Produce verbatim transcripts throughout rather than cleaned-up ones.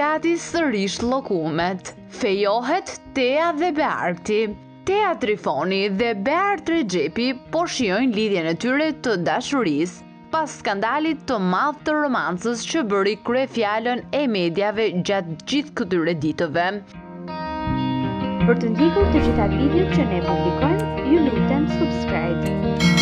gati sërish llokumet. Fejohet Tea dhe Bearti. Tea Trifoni dhe Beart Rexhepi po shijojnë lidhjen e tyre të dashurisë pas skandalit të madh të romancës që bëri kryefjalën e mediave gjatë gjithë këtyre ditëve. Për të ndjekur të gjitha videot që ne publikojmë, ju lutem subscribe.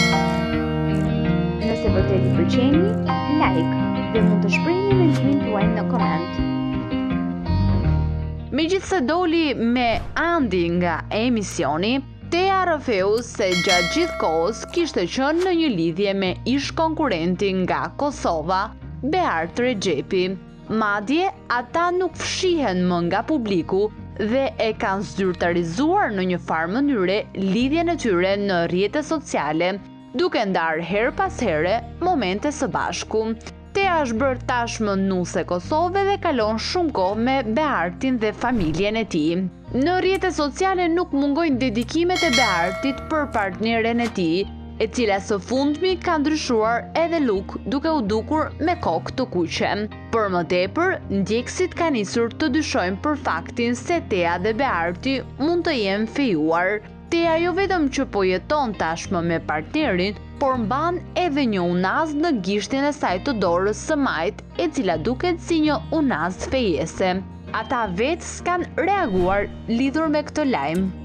Nëse vërtet i pëlqeni, like dhe mund të shprehni mendimin tuaj në koment. Megjithse doli me andi nga emisioni, Tea rrëfeu se gjatë gjithë kohës kishte qenë në një lidhje me ish konkurrenti nga Kosova, Beart Rexhepi. Madje ata nuk fshihen më nga publiku dhe e kanë zyrtarizuar në një farë mënyre lidhjen e tyre në rrjetet sociale, duke ndarë her pas here momente së bashku. Tea është bërë tashmë nuse Kosove dhe kalon shumë kohë me Beartin dhe familjen e tij. Në rrjetet sociale nuk mungojnë dedikimet e Beartit për partneren e tij, e cila së fundmi ka ndryshuar edhe luk duke u dukur me kokë të kuqe. Për më tepër, ndjekësit kanë nisur të dyshojnë për faktin se Tea dhe Bearti mund të jenë fejuar. Tea jo vetëm që po jeton tashmë me partnerin, por mban edhe një unazë në gishtin e saj të dorës së majt, e cila duket si një unazë fejese. Ata vetë s'kan reaguar lidhur me këtë lajm.